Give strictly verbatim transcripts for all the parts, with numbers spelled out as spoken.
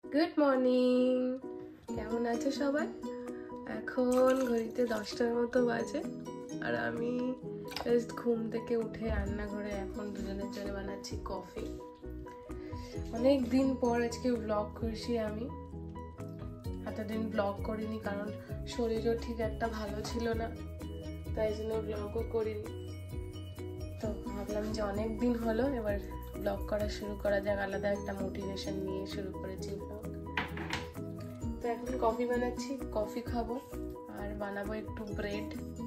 Good morning, কেমন আছো সবাই? এখন ঘড়িতে দশটার মতো বাজে আর আমি জাস্ট ঘুম থেকে উঠে রান্নাঘরে এখন দুজনের জন্য বানাচ্ছি কফি। অনেক দিন পর আজকে ব্লগ করছি। আমি এতদিন ব্লগ করিনি কারণ শরীরও ঠিক একটা ভালো ছিল না, তাই জন্য ব্লগও করিনি। তো ভাবলাম যে অনেক দিন হলো, এবার ব্লগ করা শুরু করা যাক, আলাদা একটা মোটিভেশন নিয়ে শুরু করেছি ব্লগ। তো এখন কফি বানাচ্ছি, কফি খাবো আর বানাবো একটু ব্রেড।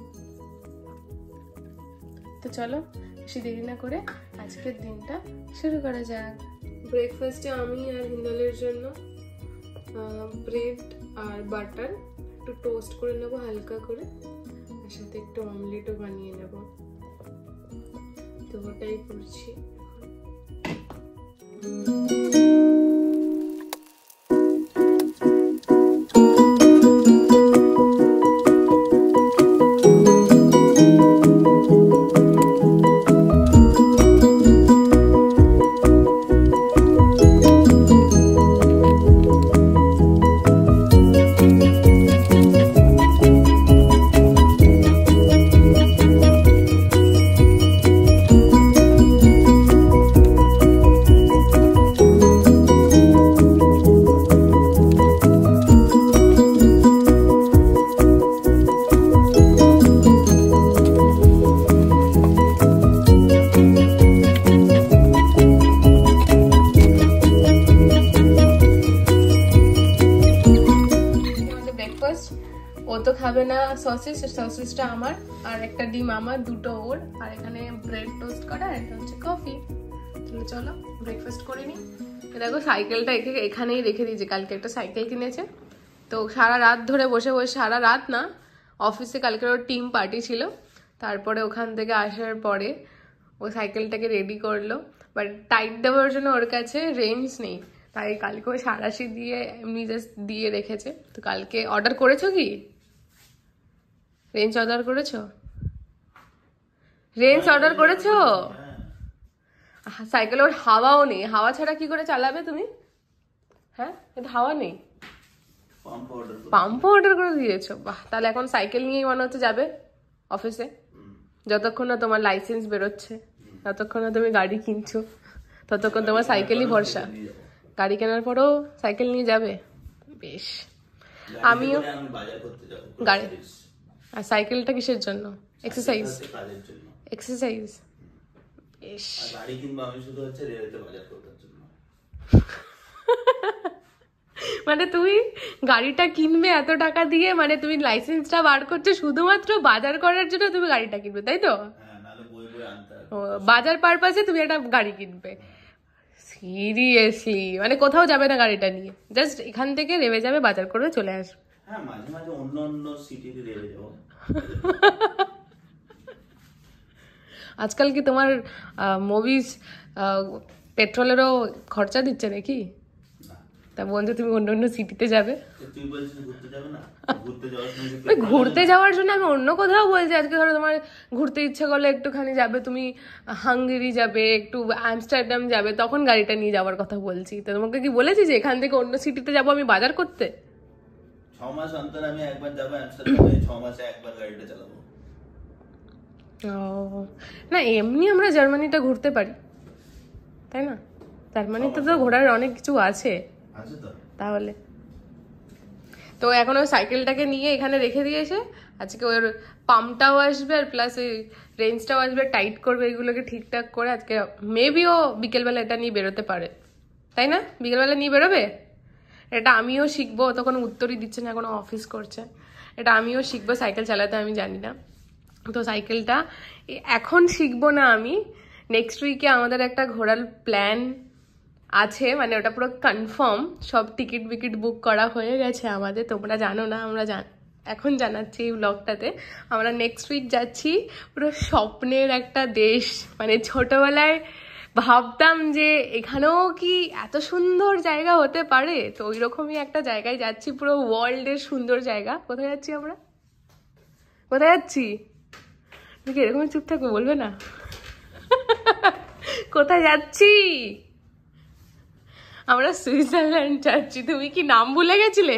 তো চলো বেশি দেরি না করে আজকের দিনটা শুরু করা যাক। ব্রেকফাস্টে আমি আর হিন্দালের জন্য ব্রেড আর বাটার একটু টোস্ট করে নেবো হালকা করে, আর সাথে একটু অমলেটও বানিয়ে নেবো। তো ওটাই করছি। ও তো খাবে না সসেজ, সসেজটা আমার, আর একটা ডিম আমার, দুটো ওর, আর এখানে ব্রেড টোস্ট করা, এটা হচ্ছে কফি। তাহলে চলো ব্রেকফাস্ট করে নিই। দেখো সাইকেলটা এখানেই রেখে দিয়েছি, কালকে একটা সাইকেল কিনেছে, তো সারা রাত ধরে বসে বসে, সারা রাত না, অফিসে কালকে ওর টিম পার্টি ছিল, তারপরে ওখান থেকে আসার পরে ও সাইকেলটাকে রেডি করলো, বাট টাইট দেওয়ার জন্য ওর কাছে রেঞ্জ নেই, তাই কালকে ও সারাশি দিয়ে এমনি জাস্ট দিয়ে রেখেছে। তো কালকে অর্ডার করেছো কি? রেঞ্জ অর্ডার করেছো? রেঞ্জ অর্ডার করেছো? সাইকেল ওর হাওয়াও নেই, হাওয়া ছাড়া কি করে চালাবে তুমি? হ্যাঁ, এটা হাওয়া নেই, পাম্প অর্ডার করে দিয়েছো। বাহ, তাহলে এখন সাইকেল নিয়েই মনে হচ্ছে যাবে অফিসে, যতক্ষণ না তোমার লাইসেন্স বেরোচ্ছে, ততক্ষণ না তুমি গাড়ি কিনছো, ততক্ষণ তোমার সাইকেলই ভরসা। গাড়ি কেনার পরও সাইকেল নিয়ে যাবে, বেশ। আমিও গাড়ি, আর সাইকেলটা কিসের জন্য? Exercise, exercise. বেশ, গাড়ি কিনবো আমি শুধু হচ্ছে রেলেতে বাজার করার জন্য। মানে তুমি গাড়িটা কিনবে এত টাকা দিয়ে, মানে তুমি লাইসেন্সটা বার করছো শুধুমাত্র বাজার করার জন্য, তুমি গাড়িটা কিনবে, তাই তো? বাজার পারপাসে তুমি একটা গাড়ি কিনবে? সিরিয়াসলি, মানে কোথাও যাবে না গাড়িটা নিয়ে, জাস্ট এখান থেকে রেবে যাবে, বাজার করে চলে আসবে। হ্যাঁ, মাঝে মাঝে অন্য অন্য সিটিতে রেবে যাবো। আজকাল কি তোমার মুভিজ পেট্রোলেরও খরচা দিচ্ছে নাকি? তা বলছো তুমি অন্য অন্য সিটিতে যাবে। ঘুরতে যাওয়ার জন্য আমি অন্য কোথাও বলছি। আজকে ধরো তোমার ঘুরতে ইচ্ছে করলে একটুখানি যাবে, তুমি হাঙ্গেরি যাবে, একটু আমস্টারডাম যাবে, তখন গাড়িটা নিয়ে যাওয়ার কথা বলছি। তো তোমাকে কি বলেছি যে এখান থেকে অন্য সিটিতে যাবো আমি বাজার করতে? ছ মাস অন্তর আমি একবার যাবো আমস্টারডামে, ছ মাসে একবার গাড়িটা চালাবো। ও না, এমনি আমরা জার্মানিটা ঘুরতে পারি, তাই না? জার্মানিতে তো ঘোরার অনেক কিছু আছে তাহলে। তো এখন ওই সাইকেলটাকে নিয়ে এখানে রেখে দিয়েছে, আজকে ওর পাম্পটাও আসবে আর প্লাস ওই রেঞ্জটাও আসবে, টাইট করবে, এগুলোকে ঠিকঠাক করে আজকে মেবি ও বিকেলবেলা এটা নিয়ে বেরোতে পারে, তাই না? বিকেলবেলা নিয়ে বেরোবে। এটা আমিও শিখবো, তখন উত্তরই দিচ্ছে না, এখন অফিস করছে। এটা আমিও শিখবো সাইকেল চালাতে, আমি জানি না। তো সাইকেলটা এখন শিখবো না আমি, নেক্সট উইকে আমাদের একটা ঘোরার প্ল্যান আছে, মানে ওটা পুরো কনফার্ম, সব টিকিট বিকিট বুক করা হয়ে গেছে আমাদের। তোমরা জানো না, আমরা জান এখন জানাচ্ছি এই ব্লগটাতে। আমরা নেক্সট উইক যাচ্ছি পুরো স্বপ্নের একটা দেশ, মানে ছোটবেলায় ভাবতাম যে এখানেও কি এত সুন্দর জায়গা হতে পারে, তো ওই রকমই একটা জায়গায় যাচ্ছি, পুরো ওয়ার্ল্ডের সুন্দর জায়গা। কোথায় যাচ্ছি আমরা? কোথায় যাচ্ছি? তুমি এরকমই চুপ থাকো, বলবে না? কোথায় যাচ্ছি? আমরা সুইজারল্যান্ড যাচ্ছি। তুমি কি নাম ভুলে গেছিলে?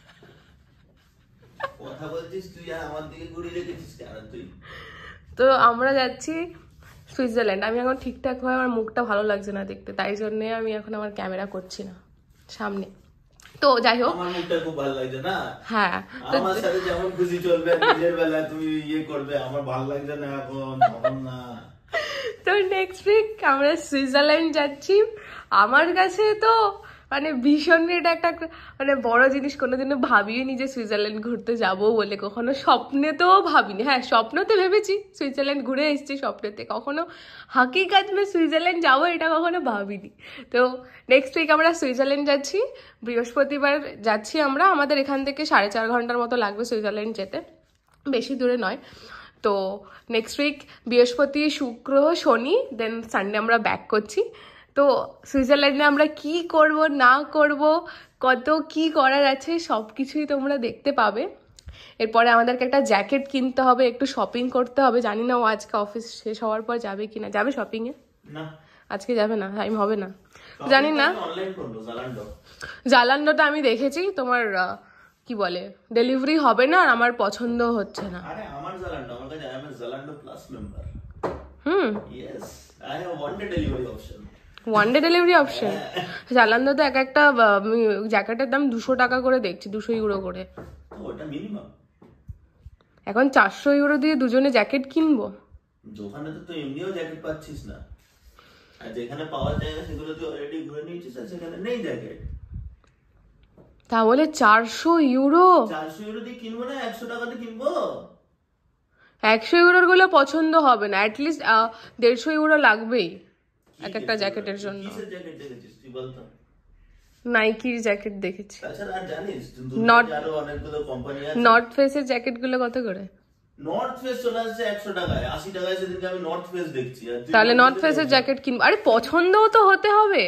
কথা বলছিস তুই আর আমার দিকে ঘুরে রেখেছিস কেন তুই? তো আমরা যাচ্ছি সুইজারল্যান্ড। আমি এখন ঠিকঠাক ভাবে আমার মুখটা ভালো লাগছে না দেখতে, তাই জন্য আমি এখন আমার ক্যামেরা করছি না সামনে। তো যাই হোক, আমার মুখটা খুব ভালো লাগছে না। হ্যাঁ, আমার সাথে যেমন খুশি চলবে, নিজের বেলা তুমি ইয়ে করবে, আমার ভালো লাগছে না এখন, তখন না। তো নেক্সট উইক আমরা সুইজারল্যান্ড যাচ্ছি। আমার কাছে তো মানে ভীষণ এটা একটা মানে বড় জিনিস, কোনোদিনও ভাবিনি যে সুইজারল্যান্ড ঘুরতে যাব বলে, কখনো স্বপ্নেতেও ভাবিনি। হ্যাঁ, স্বপ্নতে ভেবেছি সুইজারল্যান্ড ঘুরে এসেছি স্বপ্নেতে, কখনো হাকিকাত মে সুইজারল্যান্ড যাবো এটা কখনো ভাবিনি। তো নেক্সট উইক আমরা সুইজারল্যান্ড যাচ্ছি, বৃহস্পতিবার যাচ্ছি আমরা। আমাদের এখান থেকে সাড়ে চার ঘন্টার মতো লাগবে সুইজারল্যান্ড যেতে, বেশি দূরে নয়। তো নেক্সট উইক বৃহস্পতি, শুক্র, শনি, দেন সানডে আমরা ব্যাক করছি। তো সুইজারল্যান্ডে আমরা কি করব না করব, কত কি করার আছে সব কিছুই তোমরা দেখতে পাবে। এরপরে আমাদেরকে একটা জ্যাকেট কিনতে হবে, একটু শপিং করতে হবে। জানি না ও আজকে অফিস শেষ হওয়ার পর যাবে কিনা। যাবে শপিংয়ে? না, আজকে যাবে না, টাইম হবে না, জানি না। জালান্ডোটা আমি দেখেছি, তোমার কি বলে ডেলিভারি হবে না, আর আমার পছন্দ হচ্ছে না। আরে আমার জালান্ডো, আমার কাছে I am a Zalando plus member. Hmm, yes, I have one day delivery option. One day delivery option? Zalando তো এক একটা জ্যাকেটের দাম দুশো টাকা করে দেখছি, দুশো ইউরো করে। ওটা মিনিমাম। এখন চারশো ইউরো দিয়ে দুজনে জ্যাকেট কিনবো? দোকানে তো তুই এমনিও জ্যাকেট পাচ্ছিস না, আর যেখানে পাওয়া যায় না সেগুলো তুই অলরেডি ঘুরে নিয়েছিস, আর সেখানে নেই জ্যাকেট। তাহলে চারশো ইউরো? চারশো ইউরো দিয়ে কিনবো না, একশো টাকাতে কিনবো। একশো ইউরোর গুলো পছন্দ হবে না, অ্যাটলিস্ট দেড়শো ইউরো লাগবেই এক একটা জ্যাকেটের জন্য। কিসের জ্যাকেট দেখেছিস তুই বলতো? নাইকির জ্যাকেট দেখেছি। তাছাড়া আর জানিস নট আরো অনেকগুলো কোম্পানি আছে। নর্থ ফেসের জ্যাকেট গুলো কত করে? নর্থ ফেস চলে আসছে একশো টাকায়, আশি টাকায়। সেদিনকে আমি নর্থ ফেস দেখছি। তাহলে নর্থ ফেসের জ্যাকেট কিনবো। আরে পছন্দও তো হতে হবে,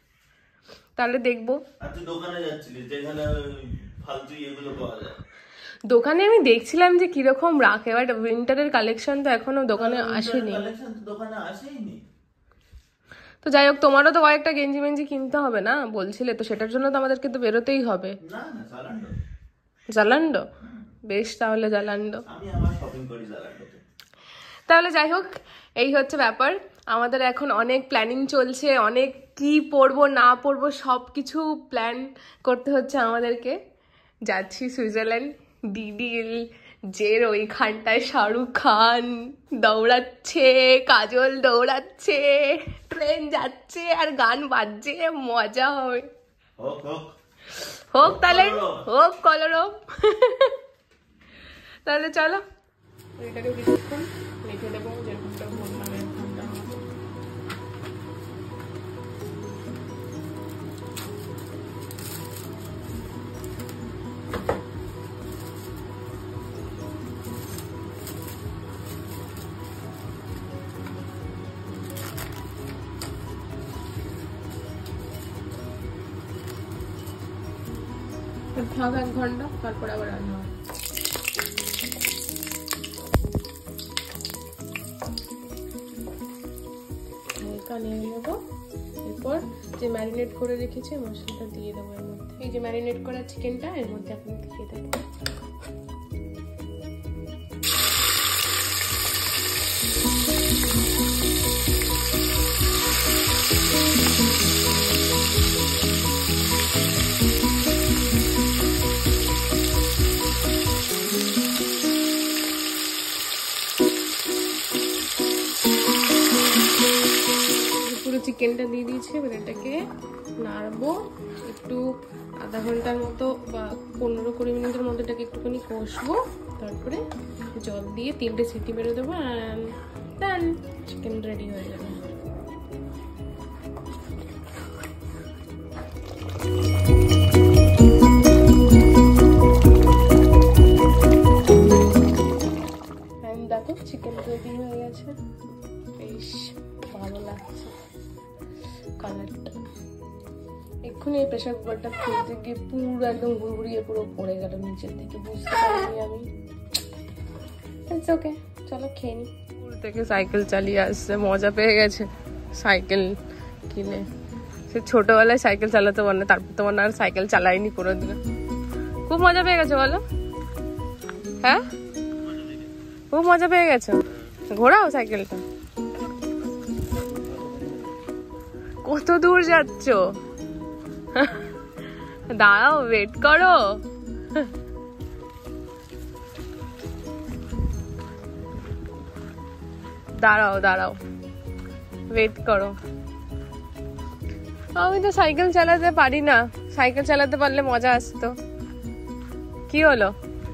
তাহলে দেখবো। আর তুই দোকানে যাচ্ছিলিস যেখানে ফালতু এগুলো পাওয়া যায়। দোকানে আমি দেখছিলাম যে কিরকম রাখে, বাট উইন্টারের কালেকশন তো এখনো দোকানে আসেনি। কালেকশন তো দোকানে আসেইনি। তো যাই হোক, তোমারও তো কয়েকটা গেঞ্জি মেঞ্জি কিনতে হবে না বলছিলে, তো সেটার জন্য তো আমাদেরকে তো বেরোতেই হবে। না না, জালান্ডো। জালান্ডো? বেশ, তাহলে জালান্ডো। আমি আমার শপিং করি জালান্ডোতে। তাহলে যাই হোক, এই হচ্ছে ব্যাপার। আমাদের এখন অনেক প্ল্যানিং চলছে, অনেক কি পরবো না পরবো সব কিছু প্ল্যান করতে হচ্ছে আমাদেরকে। যাচ্ছি সুইজারল্যান্ড, ডিডিএল জের ওইখানটায় শাহরুখ খান দৌড়াচ্ছে, কাজল দৌড়াচ্ছে, ট্রেন যাচ্ছে আর গান বাজছে, মজা হবে। হোক হোক হোক তাহলে, হোক কলরব। তাহলে চলো এটাকে কিছুক্ষণ রেখে দেবো, যেরকমটা বললাম এরকমটা। থাক এক ঘন্টা, তারপর আবার রান্না হবে। হালকা নিয়ে নেবো, এরপর যে ম্যারিনেট করে রেখেছি মশলাটা দিয়ে দেবো এর মধ্যে। এই যে ম্যারিনেট করা চিকেনটা এর মধ্যে আপনি দিয়ে দেবো। চিকেনটা দিয়ে দিয়েছি, এবার এটাকে নাড়বো একটু আধা ঘন্টার মতো বা পনেরো কুড়ি মিনিটের মতো এটাকে একটুখানি কষবো, তারপরে জল দিয়ে তিনটে সিটি মেরে দেবো, অ্যান্ড দেন চিকেন রেডি হয়ে যাবে। দেখো চিকেন রেডি হয়ে গেছে, বেশ ভালো লাগছে কালারটা। এক্ষুনি এই প্রেশার কুকারটা খুলতে গিয়ে পুরো একদম ঘুরঘুরিয়ে পুরো পড়ে গেল নিচের দিকে, বুঝতে পারিনি আমি। ইটস ওকে, চলো খেয়ে নি। স্কুল থেকে সাইকেল চালিয়ে আসছে, মজা পেয়ে গেছে সাইকেল কিনে। সে ছোটবেলায় সাইকেল চালাতে বলে, তারপর তোমার আর সাইকেল চালাইনি কোনোদিন। খুব মজা পেয়ে গেছো বলো? হ্যাঁ, খুব মজা পেয়ে গেছো। ঘোরাও সাইকেলটা। কত দূর যাচ্ছ? দাঁড়াও, ওয়েট করো। দাঁড়াও দাঁড়াও, ওয়েট করো। আমি তো সাইকেল চালাতে পারি না, সাইকেল চালাতে পারলে মজা আসতো। কি হলো?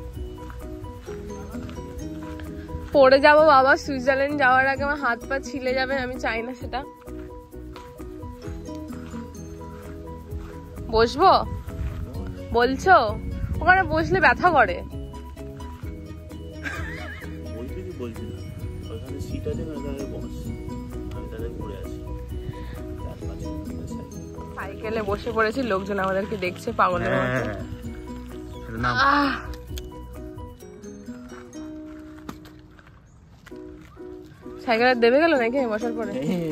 পড়ে যাবো বাবা, সুইজারল্যান্ড যাওয়ার আগে আমার হাত পা ছিলে যাবে, আমি চাই না সেটা। বসবো বলছো? ওখানে বসলে ব্যথা করে। সাইকেলে বসে পড়েছি, লোকজন আমাদেরকে দেখছে পাগলের মতো। সাইকেলে দেবে গেল নাকি বসার পরে?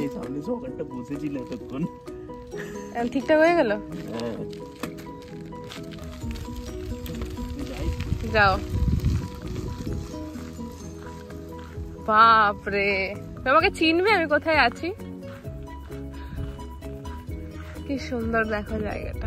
ঠিকঠাক হয়ে গেল? যাও। বাপরে, আমাকে চিনবে আমি কোথায় আছি? কি সুন্দর দেখো জায়গাটা,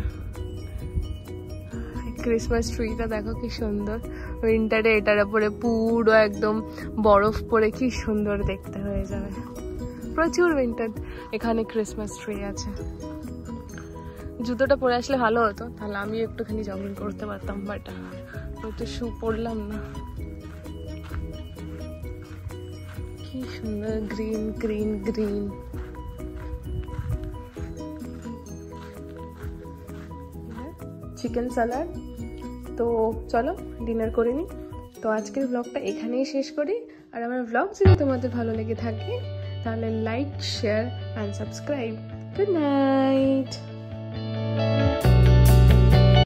ক্রিসমাস ট্রিটা দেখো কি সুন্দর। উইন্টারে এটার উপরে পুরো একদম বরফ পড়ে কি সুন্দর দেখতে হয়ে যাবে। প্রচুর উইন্টার। এখানে ক্রিসমাস ট্রি আছে। জুতোটা পরে আসলে ভালো হতো, তাহলে আমি একটুখানি জগিং করতে পারতাম, বাট আমি তো শু পরলাম না। কি সুন্দর green green green. Chicken salad. তো চলো ডিনার করে নিই। তো আজকের ব্লগটা এখানেই শেষ করি। আর আমার ব্লগ যদি তোমাদের ভালো লেগে থাকে তাহলে like, share and subscribe. Good night.